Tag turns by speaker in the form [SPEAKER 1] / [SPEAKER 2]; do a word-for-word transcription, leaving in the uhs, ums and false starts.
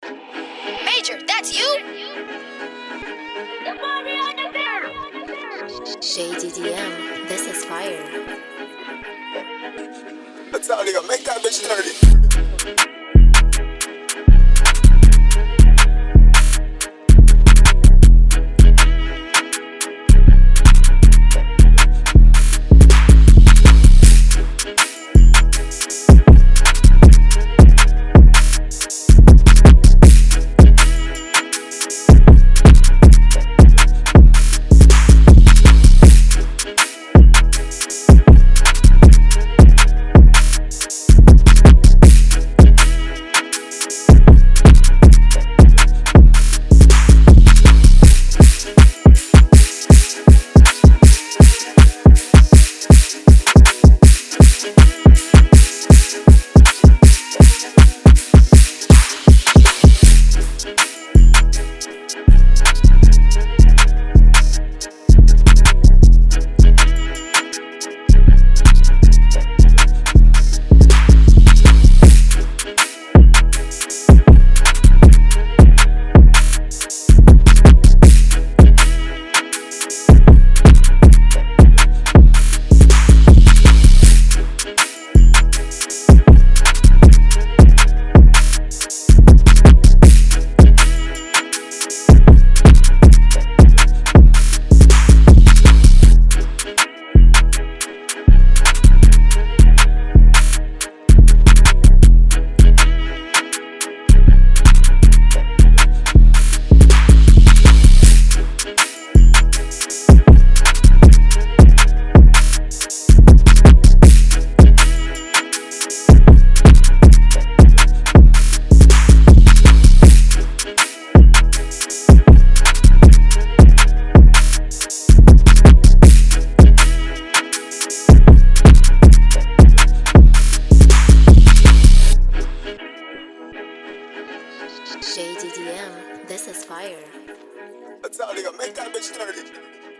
[SPEAKER 1] Major, that's you?
[SPEAKER 2] J D D M, this is fire.
[SPEAKER 3] That's how nigga make that bitch dirty.
[SPEAKER 2] J D D M, this is fire.
[SPEAKER 3] That's how nigga make that bitch dirty.